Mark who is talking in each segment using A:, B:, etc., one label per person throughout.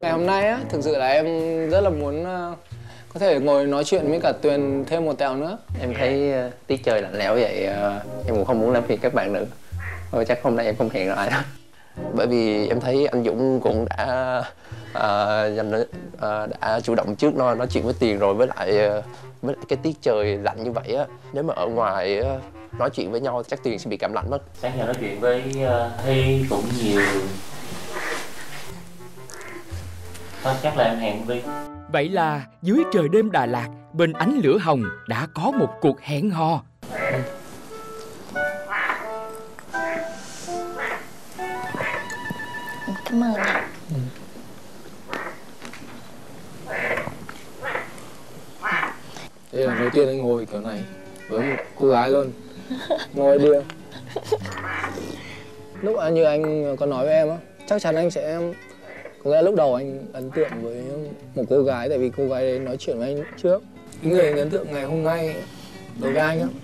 A: Ngày hôm nay á, thực sự là em rất là muốn có thể ngồi nói chuyện với cả Tuyền thêm một tẹo nữa.
B: Em thấy tiết trời lạnh lẽo vậy, em cũng không muốn làm phiền các bạn nữa. Thôi chắc hôm nay em không hẹn lại đâu. Bởi vì em thấy anh Dũng cũng đã chủ động trước nói chuyện với Tiền rồi, với lại cái tiết trời lạnh như vậy á, nếu mà ở ngoài nói chuyện với nhau chắc Tiền sẽ bị cảm lạnh mất.
C: Sáng giờ nói chuyện với Thi cũng nhiều. Thôi chắc là em hẹn Vi.
D: Vậy là dưới trời đêm Đà Lạt, bên ánh lửa hồng đã có một cuộc hẹn hò.
E: Cảm ơn ạ.
A: Đây là đầu tiên anh ngồi kiểu này với một cô gái luôn. Ngồi đi. Lúc như anh có nói với em á, chắc chắn anh sẽ có nghĩa là lúc đầu anh ấn tượng với một cô gái, tại vì cô gái đấy nói chuyện với anh trước. Cái người anh ấn tượng ngày hôm nay đối với anh á,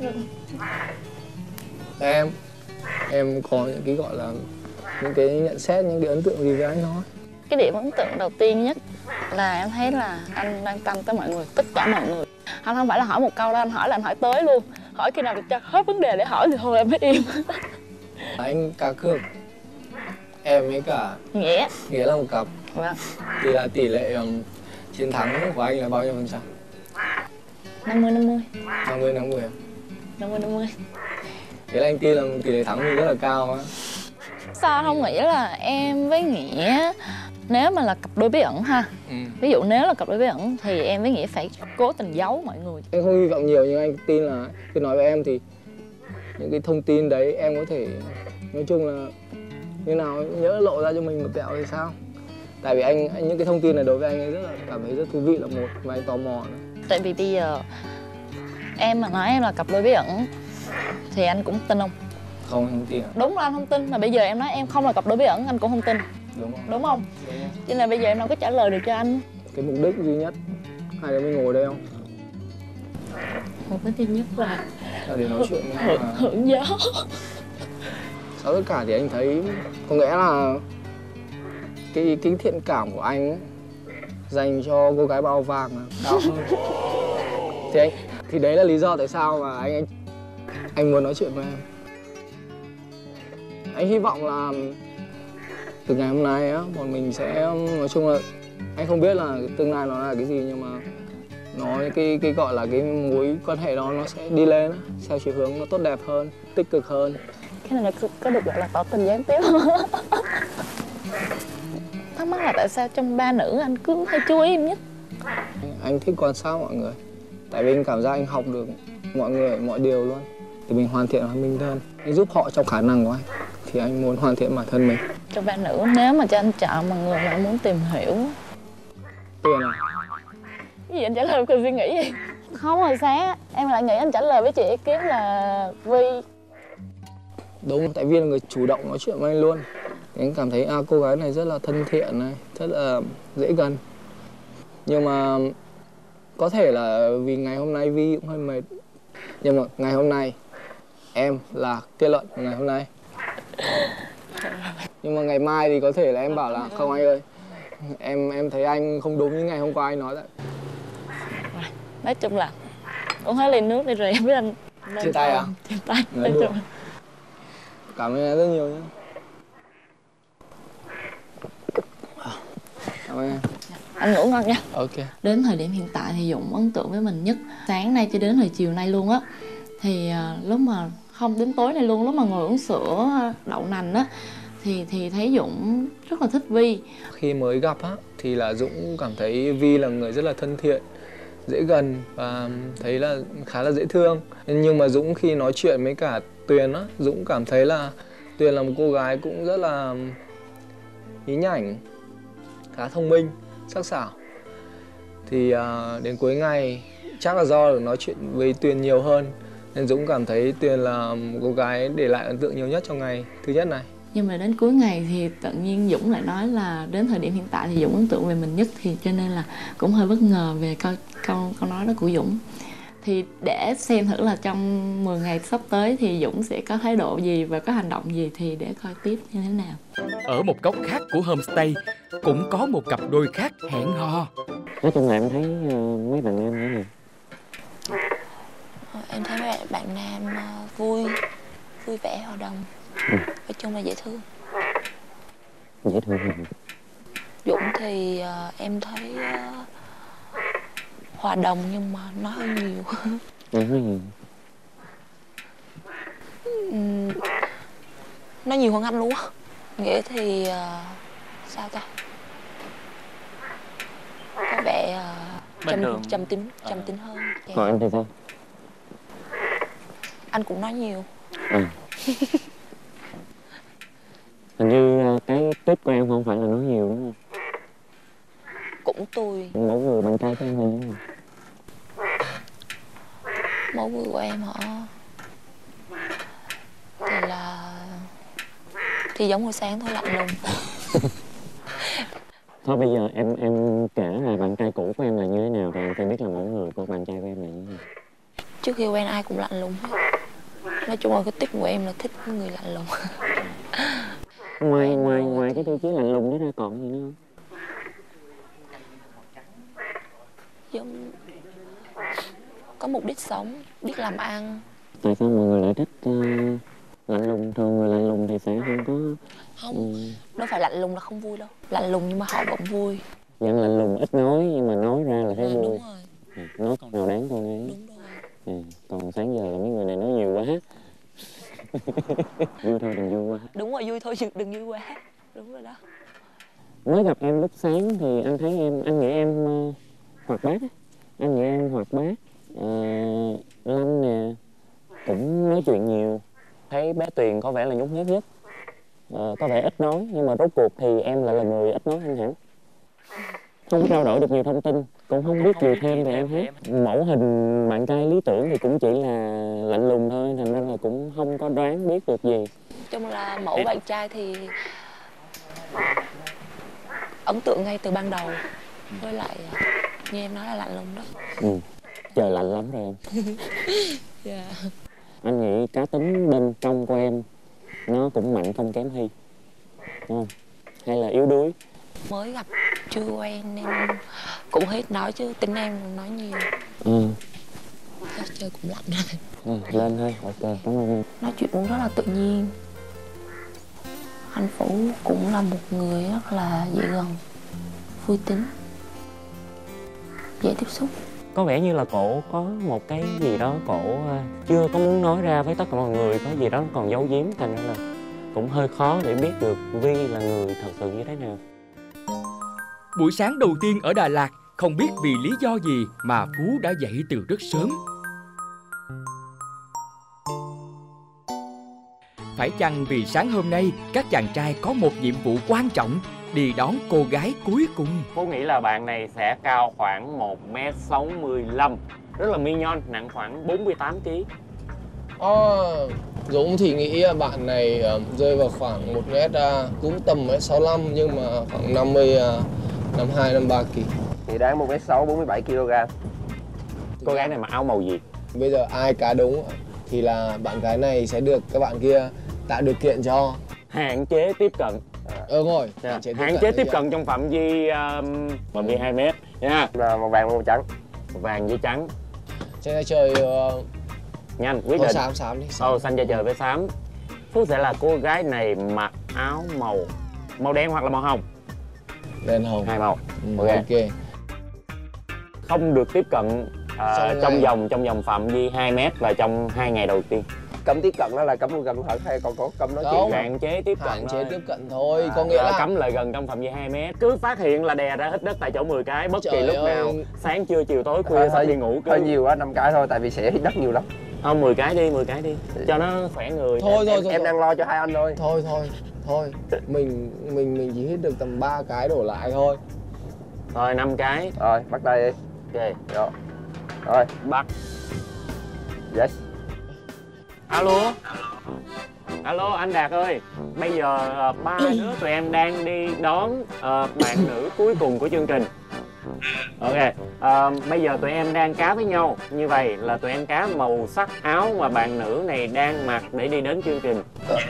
A: em có những cái gọi là những cái nhận xét, những cái ấn tượng gì với anh thôi?
E: Cái điểm ấn tượng đầu tiên nhất là em thấy là anh đang tâm tới mọi người, tất cả mọi người. Anh không phải là hỏi một câu đâu, anh hỏi là anh hỏi tới luôn. Hỏi khi nào được cho hết vấn đề để hỏi thì thôi em mới im.
A: Anh cá cược em với cả
E: Nghĩa
A: là một cặp.
E: Vâng.
A: Thì là tỷ lệ chiến thắng của anh là bao nhiêu %?
E: 50-50.
A: 50-50 à?
E: 50-50.
A: Thế là anh tin là tỷ lệ thắng thì rất là cao á.
E: Sao anh không nghĩ là em với Nghĩa nếu mà là cặp đôi bí ẩn ha, ví dụ nếu là cặp đôi bí ẩn thì em với Nghĩa phải cố tình giấu mọi người.
A: Em không hy vọng nhiều nhưng anh tin là khi nói với em thì những cái thông tin đấy em có thể nói chung là như nào nhớ lộ ra cho mình một tẹo thì sao? Tại vì anh những cái thông tin này đối với anh ấy rất là cảm thấy rất thú vị là một, và anh tò mò nữa.
E: Tại vì bây giờ em mà nói em là cặp đôi bí ẩn thì anh cũng tin không?
A: Không, anh không tin.
E: Đúng là anh không tin, mà bây giờ em nói em không là cặp đôi bí ẩn anh cũng không tin.
A: Đúng không?
E: Đúng không? Cho nên là bây giờ em đâu có trả lời được cho anh.
A: Cái mục đích duy nhất hai đứa mình ngồi đây không?
E: Mục đích duy nhất là
A: để nói chuyện với nhau mà.
E: Hưởng gió.
A: Sau tất cả thì anh thấy có nghĩa là cái thiện cảm của anh ấy, dành cho cô gái bao vàng là cao hơn. Thì đấy là lý do tại sao mà anh muốn nói chuyện với em. Anh hy vọng là từ ngày hôm nay á, bọn mình sẽ nói chung là anh không biết là tương lai nó là cái gì, nhưng mà cái gọi là cái mối quan hệ đó nó sẽ đi lên á, theo chiều hướng nó tốt đẹp hơn, tích cực hơn.
E: Cái này là có được gọi là tỏ tình gián tiếp không? Thắc mắc là tại sao trong ba nữ anh cứ hay chú ý em nhất?
A: Anh thích quan sát mọi người. Tại vì anh cảm giác anh học được mọi người, mọi điều luôn. Thì mình hoàn thiện bản mình hơn. Anh giúp họ trong khả năng của anh. Thì anh muốn hoàn thiện bản thân mình.
E: Trong ba nữ nếu mà cho anh chọn một người mà anh muốn tìm hiểu.
A: Tuyền à?
E: Cái gì anh trả lời cần suy nghĩ gì? Không, hồi sáng em lại nghĩ anh trả lời với chị ý kiến là Vi.
A: Đúng, tại Vi là người chủ động nói chuyện với anh luôn. Thì anh cảm thấy cô gái này rất là thân thiện này, rất là dễ gần. Nhưng mà có thể là vì ngày hôm nay Vi cũng hơi mệt. Nhưng mà ngày hôm nay em là kết luận của ngày hôm nay. Nhưng mà ngày mai thì có thể là em bảo là không anh ơi, em thấy anh không đúng như ngày hôm qua anh nói đấy.
E: Nói chung là uống hết ly nước đi rồi em biết anh
A: chia tay à?
E: Chia tay.
A: Cảm ơn em rất nhiều nhé. Cảm ơn em.
E: Anh ngủ ngon nha.
A: Ok.
E: Đến thời điểm hiện tại thì Dũng ấn tượng với mình nhất sáng nay cho đến hồi chiều nay luôn á. Thì lúc mà không đến tối nay luôn, lúc mà ngồi uống sữa đậu nành á thì thấy Dũng rất là thích Vi.
A: Khi mới gặp á thì là Dũng cảm thấy Vi là người rất là thân thiện, dễ gần và thấy là khá là dễ thương. Nhưng mà Dũng khi nói chuyện với cả Tuyền á, Dũng cảm thấy là Tuyền là một cô gái cũng rất là nhí nhảnh, khá thông minh, sắc sảo. Thì đến cuối ngày chắc là do được nói chuyện với Tuyền nhiều hơn nên Dũng cảm thấy Tuyền là một cô gái để lại ấn tượng nhiều nhất trong ngày thứ nhất này.
E: Nhưng mà đến cuối ngày thì tự nhiên Dũng lại nói là đến thời điểm hiện tại thì Dũng ấn tượng về mình nhất, thì cho nên là cũng hơi bất ngờ về câu nói đó của Dũng. Thì để xem thử là trong 10 ngày sắp tới thì Dũng sẽ có thái độ gì và có hành động gì, thì để coi tiếp như thế nào.
D: Ở một góc khác của homestay cũng có một cặp đôi khác hẹn hò.
F: Nói chung là em thấy mấy bạn nam thế này.
G: Em thấy mấy bạn nam vui vẻ, hòa đồng. Nói chung là dễ thương.
F: Dễ thương hả?
G: Dũng thì em thấy hòa đồng nhưng mà nói hơi nhiều.
F: Nói gì?
G: Nói nhiều hơn anh luôn á. Nghĩa thì sao ta? Có vẻ trầm tính hơn.
F: Còn em thì sao?
G: Anh cũng nói nhiều.
F: Hình như cái tip của em không phải là nói nhiều đúng không?
G: Cũng tùy.
F: Mỗi người bạn trai của em hơn đúng không?
G: Mẫu người của em hả? Thì giống hồi sáng thôi, lạnh lùng.
F: Thôi bây giờ em kể là bạn trai cũ của em là như thế nào thì em sẽ biết là mẫu người của bạn trai của em là như thế nào.
G: Trước khi quen ai cũng lạnh lùng hết. Nói chung là cái tip của em là thích người lạnh lùng.
F: Ngoài cái tiêu chí lạnh lùng đó ra còn gì nữa không?
G: Giống có mục đích sống, biết làm ăn.
F: Tại sao mọi người lại thích lạnh lùng? Thường người lạnh lùng thì sẽ không có...
G: Không, đâu phải lạnh lùng là không vui đâu. Lạnh lùng nhưng mà họ vẫn vui.
F: Dạng lạnh lùng ít nói nhưng mà nói ra là thấy vui.
G: Đúng rồi.
F: Nói câu nào đáng câu ấy.
G: Đúng rồi.
F: Còn sáng giờ là mấy người này nói nhiều quá. Vui thôi đừng vui quá.
G: Đúng rồi, vui thôi đừng vui quá. Đúng rồi đó.
F: Mới gặp em lúc sáng thì anh thấy anh nghĩ em hoạt bát á. Anh nghĩ em hoạt bát. Lanh nè, cũng nói chuyện nhiều. Thấy bé Tuyền có vẻ là nhút nhát nhất. Có vẻ ít nói nhưng mà rốt cuộc thì em lại là người ít nói hơn hẳn. Không có trao đổi được nhiều thông tin, cũng không biết nhiều thêm về em hết. Mẫu hình bạn trai lý tưởng thì cũng chỉ là lạnh lùng thôi, thành ra là cũng không có đoán biết được gì.
G: Chung là mẫu bạn trai thì ấn tượng ngay từ ban đầu. Với lại như em nói là lạnh lùng đó.
F: Trời lạnh lắm rồi em.
G: Yeah.
F: Anh nghĩ cá tính bên trong của em nó cũng mạnh không kém Hy, đúng không? Hay là yếu đuối?
G: Mới gặp chưa quen nên cũng hết nói, chứ tính em nói nhiều. Chơi cũng lạnh rồi.
F: Lên thôi, ok, cảm ơn em.
G: Nói chuyện cũng rất là tự nhiên. Anh Phủ cũng là một người rất là dễ gần, vui tính, dễ tiếp xúc.
F: Có vẻ như là cổ có một cái gì đó cổ chưa có muốn nói ra với tất cả mọi người, có gì đó còn giấu giếm, thành ra là cũng hơi khó để biết được Vi là người thật sự như thế nào.
D: Buổi sáng đầu tiên ở Đà Lạt, không biết vì lý do gì mà Phú đã dậy từ rất sớm. Phải chăng vì sáng hôm nay các chàng trai có một nhiệm vụ quan trọng, đi đón cô gái cuối cùng?
F: Phú nghĩ là bạn này sẽ cao khoảng 1m65, rất là mignon, nặng khoảng 48kg.
A: Dũng thì nghĩ bạn này rơi vào khoảng 1m, cũng tầm 1m65 nhưng mà khoảng 52-53 kg.
B: Thì đáng 1m6, 47kg.
F: Cô gái này mặc áo màu gì?
A: Bây giờ ai cá đúng thì là bạn gái này sẽ được các bạn kia tạo điều kiện cho.
F: Hạn chế tiếp cận.
A: Rồi,
F: hạn chế tiếp cận trong phạm vi 2m nha.
B: Màu vàng màu trắng.
F: Màu vàng với trắng.
A: Trên đây trời
F: nhanh quyết định.
A: Xám đi.
F: Xanh da trời với xám. Phú sẽ là cô gái này mặc áo màu đen hoặc là màu hồng.
A: Đen hồng.
F: Hai màu.
A: Ok.
F: Không được tiếp cận trong vòng phạm vi 2m và trong 2 ngày đầu tiên.
B: Cấm tiếp cận đó là cấm gần thật hay còn có cấm nói chuyện?
F: Hạn chế tiếp cận.
A: Hạn chế tiếp cận thôi, có nghĩa là
F: cấm lại gần trong phạm vi 2m. Cứ phát hiện là đè ra hít đất tại chỗ 10 cái bất kỳ lúc nào. Sáng trưa chiều tối khuya sắp đi ngủ.
B: Hơi nhiều quá, 5 cái thôi tại vì sẽ hít đất nhiều lắm.
F: Không, 10 cái đi cho nó khỏe người.
A: Thôi
B: em đang lo cho hai anh thôi.
A: Thôi mình chỉ hít được tầm 3 cái đổ lại thôi.
F: Rồi 5 cái.
B: Rồi bắt tay đi. Ok rồi
F: bắt.
B: Yes.
F: Alo anh Đạt ơi, bây giờ ba đứa tụi em đang đi đón bạn nữ cuối cùng của chương trình. Ok, bây giờ tụi em đang cá với nhau. Như vậy là tụi em cá màu sắc áo mà bạn nữ này đang mặc để đi đến chương trình.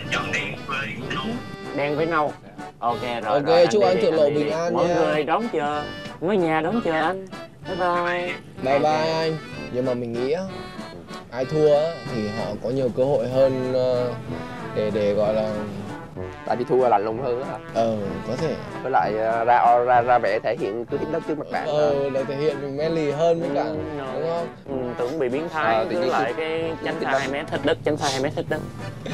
F: Đen với nâu. Ok rồi.
A: Ok,
F: rồi,
A: chúc anh thuận lộ
F: đi.
A: bình an
F: Mọi
A: nha.
F: người đón chờ, ngôi nhà đón chờ anh. Bye bye.
A: Bye bye anh. Nhưng mà mình nghĩ á, ai thua á, thì họ có nhiều cơ hội hơn để gọi là
B: Tại vì thua lạnh lùng hơn á.
A: có thể
B: Với lại ra vẻ thể hiện cứ hít đất trước mặt bạn.
A: để thể hiện mình manly hơn với cả đúng không?
F: Tưởng bị biến thái
B: tự
F: với
B: nhiên
F: lại cái tránh xa 2 mét hít đất, tránh xa 2 mét hít đất.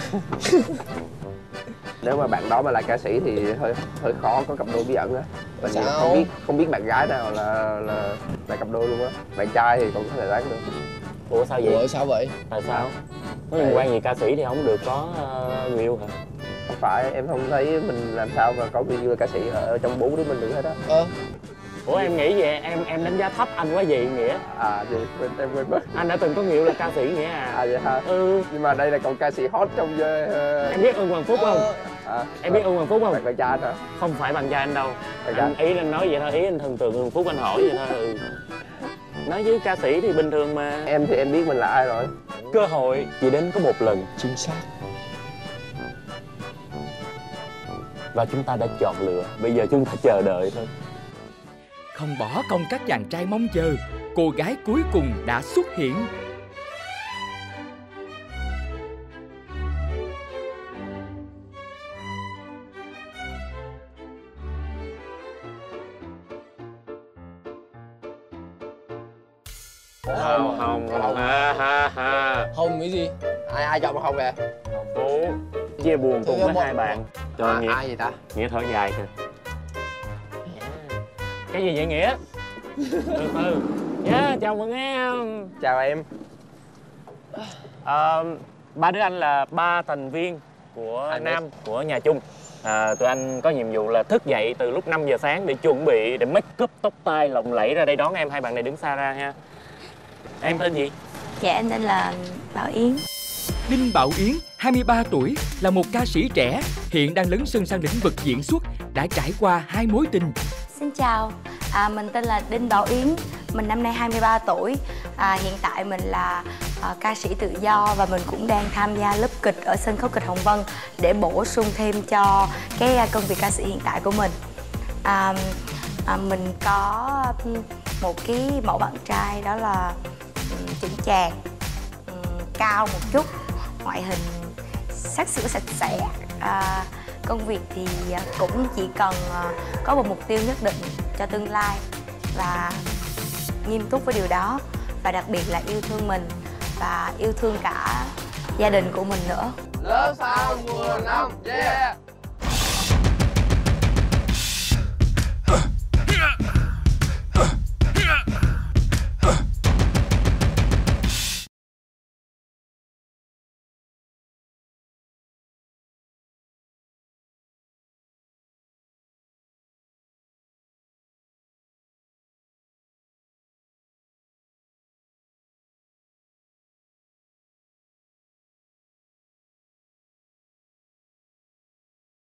B: Nếu mà bạn đó mà là ca sĩ thì hơi khó có cặp đôi bí ẩn á. Và
A: Sao?
B: không biết bạn gái nào là cặp đôi luôn á. Bạn trai thì còn có thể đoán được.
F: Ủa sao vậy?
A: Ủa sao vậy?
F: Tại sao? Có liên quan gì ca sĩ thì không được có người yêu hả?
B: Không phải, em không thấy mình làm sao mà có người yêu là ca sĩ ở trong 4 đứa mình được hết á.
F: Ủa em nghĩ vậy, em đánh giá thấp anh quá gì Nghĩa?
B: Em quên mất.
F: Anh đã từng có người yêu là ca sĩ Nghĩa à?
B: Vậy hả? Nhưng mà đây là cậu ca sĩ hot trong
F: Em biết Ưng Hoàng Phúc không? Em biết Ưng Hoàng Phúc không?
B: Bạn trai hả?
F: Không phải bạn trai anh đâu. Anh ý anh nói vậy thôi, ý anh thần tượng Hoàng Phúc anh hỏi vậy thôi. Nói với ca sĩ thì bình thường mà.
B: Em thì em biết mình là ai rồi.
F: Cơ hội chỉ đến có một lần.
A: Chính xác.
F: Và chúng ta đã chọn lựa, bây giờ chúng ta chờ đợi thôi.
D: Không bỏ công các chàng trai mong chờ, cô gái cuối cùng đã xuất hiện.
F: Hồng
A: Hồng cái gì?
B: Ai chọn mà Hồng kìa?
F: Phú chia buồn cùng với hai bạn. Trời Nghĩa.
B: Ai vậy ta?
F: Nghĩa thở dài kìa. Cái gì vậy Nghĩa? Từ chào mừng em.
B: Chào em.
F: Ba đứa anh là 3 thành viên của Nam của nhà chung. Tụi anh có nhiệm vụ là thức dậy từ lúc 5 giờ sáng để chuẩn bị, để make up tóc tai lộng lẫy ra đây đón em. Hai bạn này đứng xa ra ha. Em tên gì?
G: Dạ em tên là Bảo Yến.
D: Đinh Bảo Yến, 23 tuổi, là một ca sĩ trẻ, hiện đang lấn sân sang lĩnh vực diễn xuất, đã trải qua 2 mối tình.
G: Xin chào, mình tên là Đinh Bảo Yến, mình năm nay 23 tuổi. Hiện tại mình là ca sĩ tự do và mình cũng đang tham gia lớp kịch ở sân khấu kịch Hồng Vân để bổ sung thêm cho cái công việc ca sĩ hiện tại của mình. Mình có một cái mẫu bạn trai đó là chững chạc, cao một chút, ngoại hình sắc sảo sạch sẽ. Công việc thì cũng chỉ cần có một mục tiêu nhất định cho tương lai và nghiêm túc với điều đó, và đặc biệt là yêu thương mình và yêu thương cả gia đình của mình nữa.
B: Lớp sau mùa 5, yeah!